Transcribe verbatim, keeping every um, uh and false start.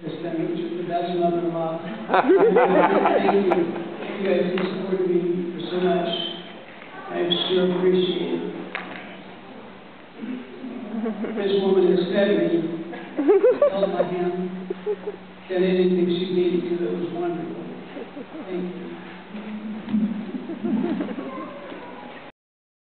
Yes, thank you. That's another lot. Thank you. You guys have supported me for so much. I sure appreciate it. This woman has fed me, held my hand, said anything she needed to. It was wonderful. Thank you.